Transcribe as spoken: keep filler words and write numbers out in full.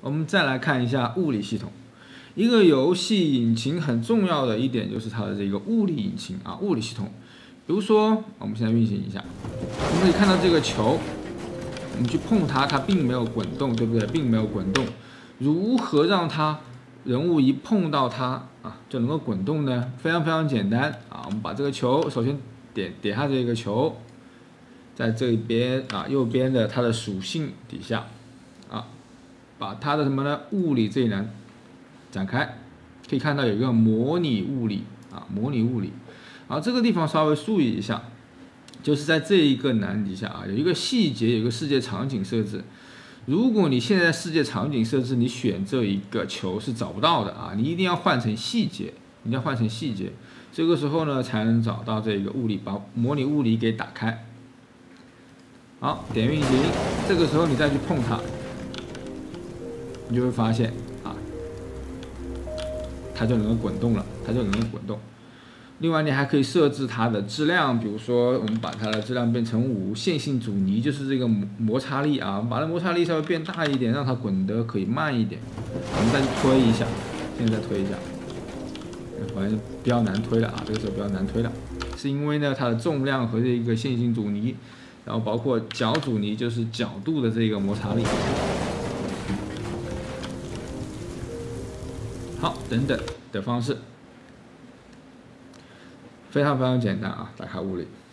我们再来看一下物理系统。一个游戏引擎很重要的一点就是它的这个物理引擎啊，物理系统。比如说，我们现在运行一下，我们可以看到这个球，我们去碰它，它并没有滚动，对不对？并没有滚动。如何让它人物一碰到它啊就能够滚动呢？非常非常简单啊！我们把这个球首先点点下这个球，在这边啊右边的它的属性底下啊，把它的什么呢？物理这一栏展开，可以看到有一个模拟物理啊，模拟物理。然后这个地方稍微注意一下，就是在这一个栏底下啊，有一个细节，有一个世界场景设置。如果你现在世界场景设置，你选这一个球是找不到的啊，你一定要换成细节，一定要换成细节，这个时候呢才能找到这个物理，把模拟物理给打开。好，点运行，这个时候你再去碰它，你就会发现啊，它就能够滚动了，它就能够滚动。另外，你还可以设置它的质量，比如说我们把它的质量变成五，线性阻尼就是这个摩擦力啊，我们把它摩擦力稍微变大一点，让它滚得可以慢一点。我们再去推一下，现在再推一下，反正比较难推了啊，这个时候比较难推了，是因为呢它的重量和这个线性阻尼，然后包括角阻尼就是角度的这个摩擦力，好，等等的方式。非常非常简单啊，打开物理。